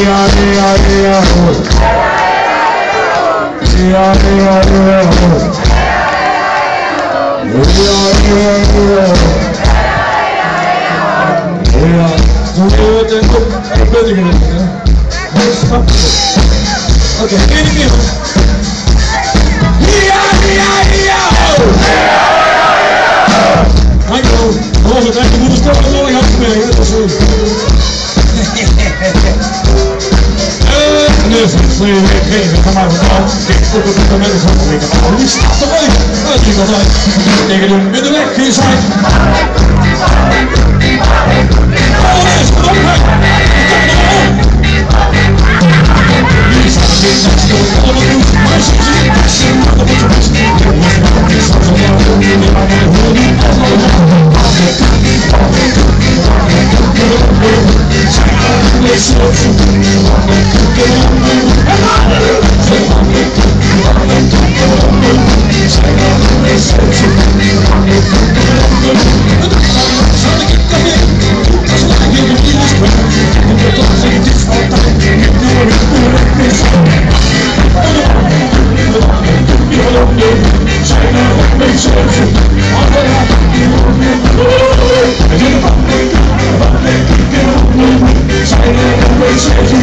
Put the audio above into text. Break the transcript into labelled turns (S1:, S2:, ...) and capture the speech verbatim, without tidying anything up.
S1: Okay, any minute. I go, oh, dat je moeder toch een mooi afspreken, dat is zo. En dus, ik ga maar vertellen, ik kom op het moment van de week, maar niet staat te leuk. Dat is altijd, tegen de middenweg, geen zijn. Oh, dat is het ook, hè. Hier staat het in, dat is de allemaal goed, maar ze zien, dat is een andere beetje. Ik zal zo lang doen, maar ik hoor niet allemaal. China,